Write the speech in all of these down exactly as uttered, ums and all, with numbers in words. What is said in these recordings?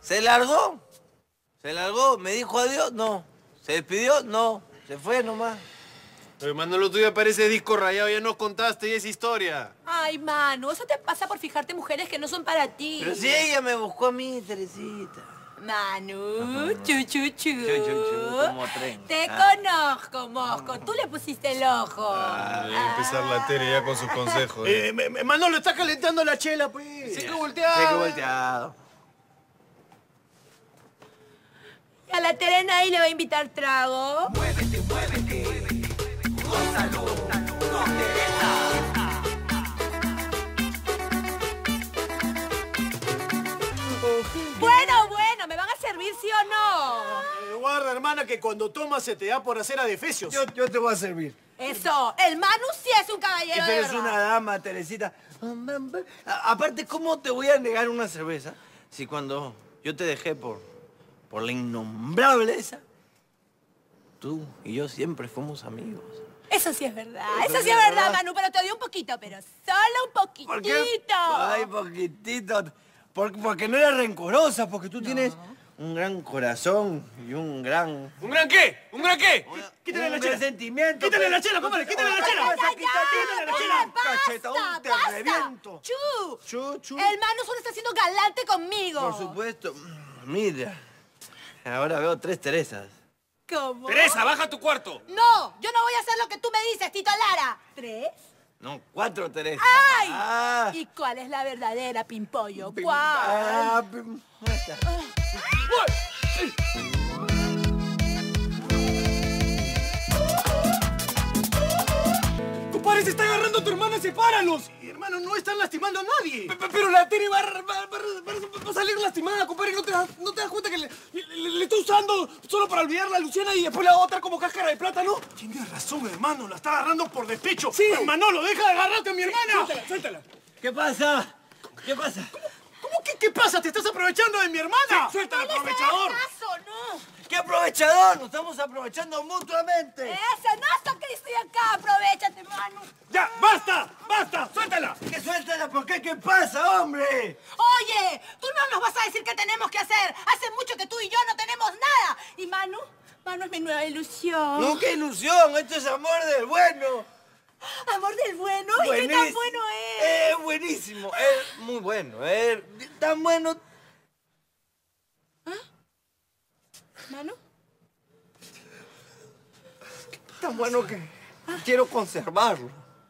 ¿Se largó? ¿Se largó? ¿Me dijo adiós? No. ¿Se despidió? No. Se fue nomás. Oye, Manolo, tú ya parece disco rayado, ya nos contaste y esa historia. Ay, Manu, eso te pasa por fijarte mujeres que no son para ti. Pero si ella me buscó a mí, Teresita. Manu, chu, chu, chu. Chu, chu, chu, como tren. Te Ah. conozco, Mosco. Tú le pusiste el ojo. Ah, voy a empezar la Tere ya con sus consejos. Eh, me- me- Manolo, está calentando la chela, pues. Sí, que volteado. Sí, que volteado. A la Terena ahí le va a invitar trago. Muévete, muévete, gózalo, con Teresa. Bueno, bueno, ¿me van a servir sí o no? Eh, guarda, hermana, que cuando tomas se te da por hacer adefesios. Yo, yo te voy a servir. Eso, el Manu sí es un caballero de Pero es verdad. una dama, Teresita. A- Aparte, ¿cómo te voy a negar una cerveza si cuando yo te dejé por, por la innombrable esa, tú y yo siempre fuimos amigos? Eso sí es verdad, eso sí es verdad, Manu, pero te odio un poquito, pero solo un poquitito. ¿Por qué? Ay, poquitito. Por- porque no eres rencorosa, porque tú tienes un gran corazón y un gran... ¿Un gran qué? ¿Un gran qué? Quítale un la gran chela. sentimiento. Quítale pues. la chela, compadre, quítale la Ay, chela. vas a Ya, quitar- ya, quítale la ya, chela. basta, Cachetadón, te basta. reviento. Chu, Chu, chu. el Manu solo está siendo galante conmigo. Por supuesto. Mira, ahora veo tres Teresas. ¿Cómo? Teresa, baja a tu cuarto. No, yo no voy a hacer lo que tú me dices, Tito Lara. ¿Tres? No, cuatro Teresas. ¡Ay! Ah, ¿Y cuál es la verdadera, Pimpollo? pim- ¿Cuál? ah, pim- ahí está. Compadre, se está agarrando a tu hermana, sepáralos. Y, hermano, no están lastimando a nadie. Pe- pe- Pero la Tere va, a- va- va- va- va a salir lastimada, compadre. ¿No te, das, ¿No te das cuenta que le, le, le está usando solo para olvidarla a Luciana y después la va a botar como cáscara de plátano? Tienes razón, hermano, la está agarrando por despecho. Sí. Manolo, deja de agarrarte a mi hermana. Suéltala, suéltala. ¿Qué pasa? ¿Qué pasa? ¿Cómo que qué pasa? ¿Te estás aprovechando de mi hermana? Suéltala, ¡No les hagas aprovechador. caso, no! ¡Qué aprovechador! Nos estamos aprovechando mutuamente. Ese no hasta que estoy acá, aprovechate, Manu. ¡Ya! ¡Basta! ¡Basta! ¡Suéltala! ¿Qué suéltala? ¿Por qué? ¿Qué pasa, hombre? Oye, tú no nos vas a decir qué tenemos que hacer. Hace mucho que tú y yo no tenemos nada. Y Manu, Manu es mi nueva ilusión. No, qué ilusión. Esto es amor del bueno. Amor del bueno. ¿Y qué tan Buenísimo. bueno es? Es buenísimo. Es muy bueno. Es tan bueno. Manu, Tan bueno que quiero conservarlo.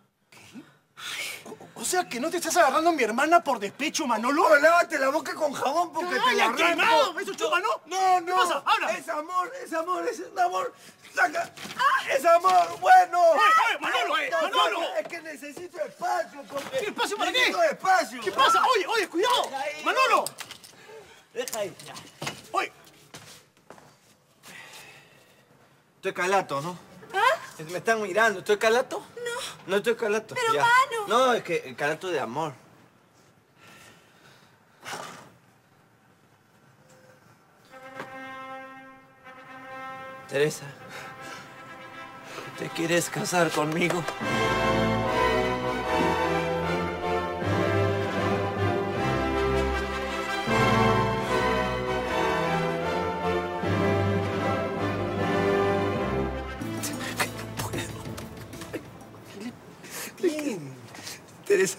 O sea, que no te estás agarrando a mi hermana por despecho, Manolo. No, lávate la boca con jabón porque te la ¡Ay, quemado! arranco. ¿Eso chupa, no? No, no. ¿Qué pasa? ¡Habla! Es amor, es amor, es un amor. Saca. Es amor, bueno. ¡Oye, Manolo! No, ¡Manolo! no, es que necesito espacio porque... ¿Qué espacio para qué? Necesito espacio. ¿Qué pasa? Oye, oye, cuidado. Deja ahí. Manolo. Deja ahí. Oye, Estoy calato, ¿no? ¿ah? Me están mirando. ¿Estoy calato? No. No estoy calato. Pero, Ya. Manu. No, es que el calato de amor. Teresa, ¿te quieres casar conmigo? bien. Teresa,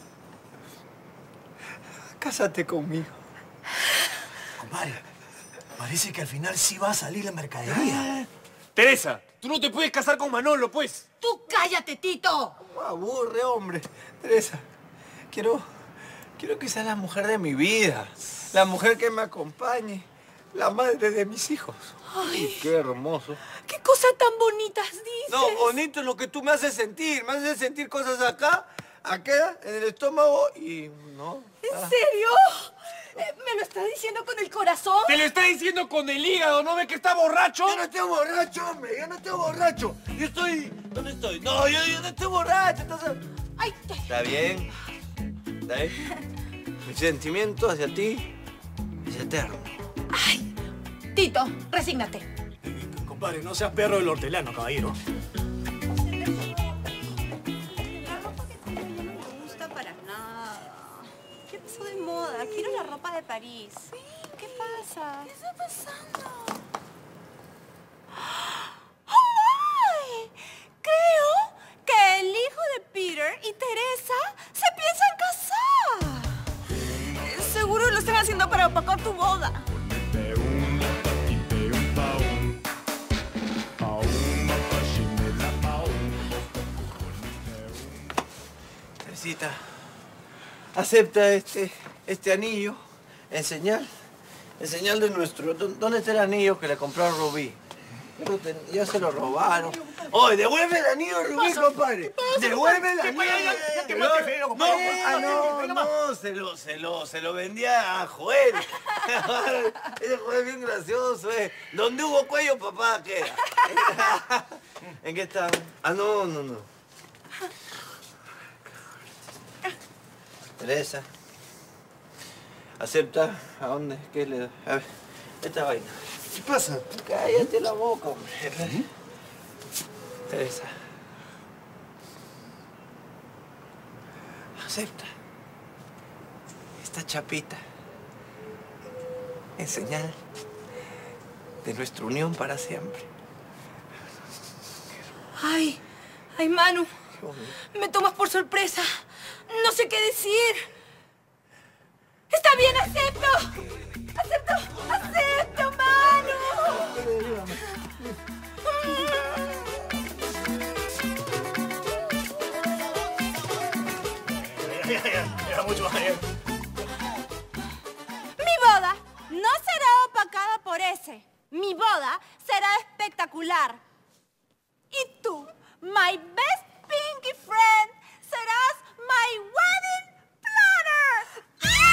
cásate conmigo. Compadre, parece que al final sí va a salir la mercadería. Teresa, tú no te puedes casar con Manolo, pues. Tú cállate, Tito. Me aburre, hombre. Teresa, quiero, quiero que sea la mujer de mi vida. La mujer que me acompañe. La madre de mis hijos. Ay, Qué hermoso. qué cosas tan bonitas dices. No, bonito es lo que tú me haces sentir. Me haces sentir cosas acá, acá, en el estómago y no. ¿En Ah. serio? Eh, ¿Me lo estás diciendo con el corazón? Te lo está diciendo con el hígado, ¿no ves que está borracho? Yo no estoy borracho, hombre. Yo no estoy borracho. Yo estoy... ¿Dónde estoy? No, yo, yo no estoy borracho. Entonces... Ay, te- Está bien. Está bien. Mi sentimiento hacia ti es eterno. ay. Tito, resígnate. Compadre, no seas perro del hortelano, caballero. La ropa que compré no me gusta para nada. ¿Qué pasó de moda? Quiero la ropa de París. ¿Qué pasa? ¿Qué está pasando? ¡Ay! Creo que el hijo de Peter y Teresa se piensan casar. Eh, Seguro lo están haciendo para opacar tu boda. Teresita, acepta este, este anillo en señal, en señal de nuestro... ¿Dónde está el anillo que le compró a Rubí? Ya se lo robaron. Oye, devuelve el anillo de Rubí, compadre. Devuelve el anillo. No, ah, no, no, se lo, se lo, se lo vendía a Joel. Ese Joel es bien gracioso, eh. Donde hubo cuello, papá, queda. ¿En qué está? Ah, no, no, no. Teresa, acepta. ¿A dónde? ¿Qué le da? A ver, esta vaina. ¿Qué pasa? Cállate la boca, hombre. ¿Eh? Teresa. Acepta esta chapita en señal de nuestra unión para siempre. Ay, ay, Manu. Me tomas por sorpresa. No sé qué decir. Está bien, acepto. Acepto, acepto, Manu. Era mucho más bien. Mi boda no será opacada por ese. Mi boda será espectacular. Y tú, my best pinky friend, serás my wedding planner.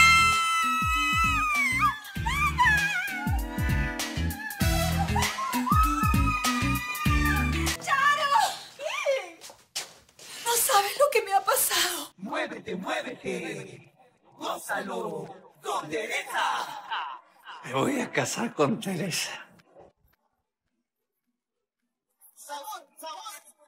¡Charo! ¿Qué? No sabes lo que me ha pasado. Muévete, muévete. Gózalo con Teresa. Me voy a casar con Teresa. Sabor, sabor.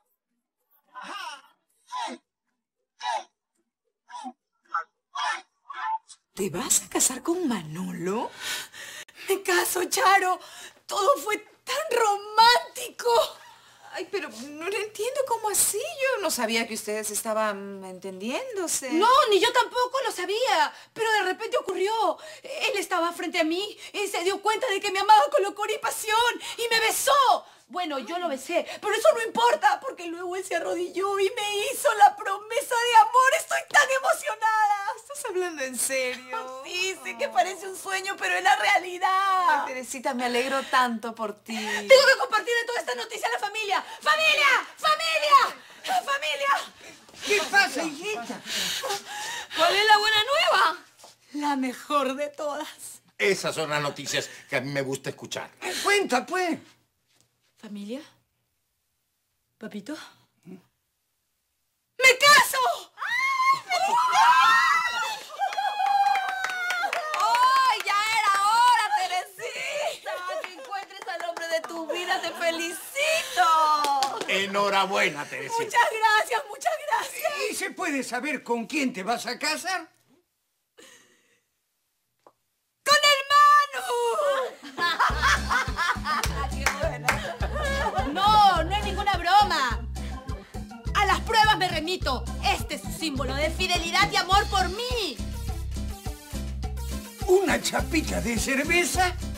¿Te vas a casar con Manolo? Me caso, Charo. Todo fue tan romántico. Ay, pero no lo entiendo, ¿cómo así? Yo no sabía que ustedes estaban entendiéndose. No, ni yo tampoco lo sabía. Pero de repente ocurrió. Él estaba frente a mí y se dio cuenta de que me amaba con locura y pasión. Y me besó. Bueno, yo lo besé, pero eso no importa, porque luego él se arrodilló y me hizo la promesa de amor. Estoy tan emocionada. ¿Estás hablando en serio? Sí, sé que parece un sueño, pero es la realidad. Ay, Teresita, me alegro tanto por ti. Tengo que compartirle toda esta noticia a la familia. ¡Familia! ¡Familia! ¡Familia! ¿Qué pasa, hijita? ¿Cuál es la buena nueva? La mejor de todas. Esas son las noticias que a mí me gusta escuchar. Cuenta, pues. ¿Familia? ¿Papito? ¡Me caso! ¡Ay, ya era hora, Teresita! Que encuentres al hombre de tu vida, te felicito. Enhorabuena, Teresita. Muchas gracias, muchas gracias. ¿Y se puede saber con quién te vas a casar? ¡Con el Manu! ¡Qué buena! No, no es ninguna broma. A las pruebas me remito. Este es su símbolo de fidelidad y amor por mí. ¿Una chapita de cerveza?